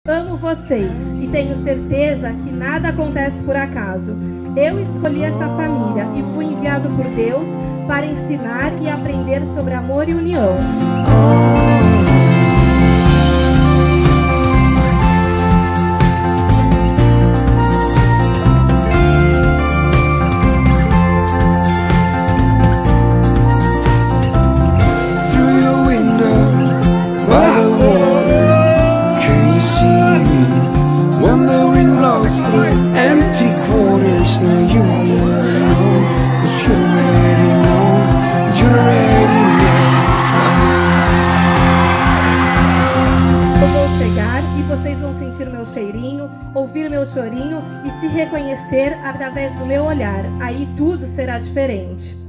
Amo vocês e tenho certeza que nada acontece por acaso. Eu escolhi essa família e fui enviado por Deus para ensinar e aprender sobre amor e união. Empty quarters, now you already know, 'cause you already know, you already know. Eu vou chegar e vocês vão sentir meu cheirinho, ouvir meu chorinho e se reconhecer através do meu olhar. Aí tudo será diferente.